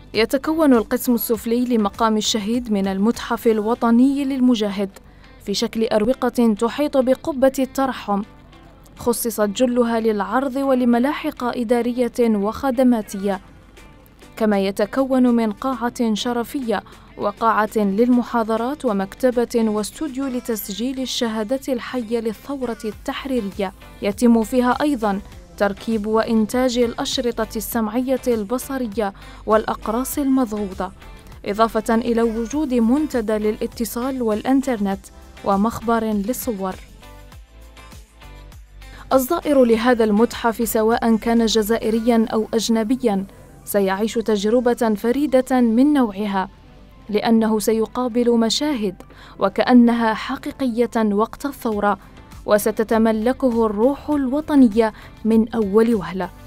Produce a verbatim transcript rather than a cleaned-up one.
يتكون القسم السفلي لمقام الشهيد من المتحف الوطني للمجاهد في شكل أروقة تحيط بقبة الترحم، خصصت جلها للعرض ولملاحق إدارية وخدماتية، كما يتكون من قاعة شرفية وقاعة للمحاضرات ومكتبة واستوديو لتسجيل الشهادة الحية للثورة التحريرية. يتم فيها أيضاً تركيب وإنتاج الأشرطة السمعية البصرية والأقراص المضغوطة، إضافة إلى وجود منتدى للاتصال والإنترنت ومخبر للصور. الزائر لهذا المتحف سواء كان جزائرياً أو أجنبياً سيعيش تجربة فريدة من نوعها، لأنه سيقابل مشاهد وكأنها حقيقية وقت الثورة، وستتملكه الروح الوطنية من أول وهلة.